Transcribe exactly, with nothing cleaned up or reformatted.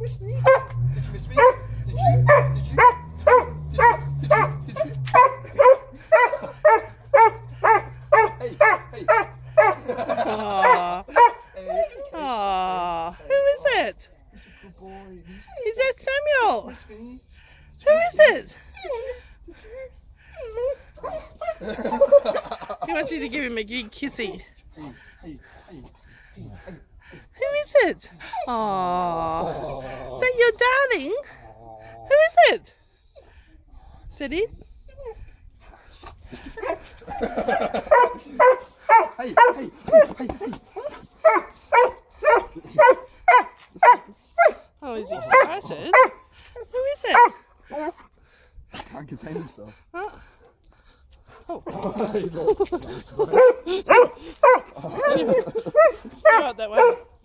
miss me? Did you miss me? Did you? Did you? Did you? Did you? Did you? Hey, hey. Aww. Aww. Who is it? He's a good boy. Is that Samuel? Miss me? Who is it? He wants you to give him a big kissy. Hey, hey, hey, hey, hey. Who is it? Aww. Is that your darling? Who is it? Sit in. Hey, hey, hey, hey, hey. Oh, is he excited? Who is it? Can't contain himself. Oh. Oh. Nice one. Go out that way.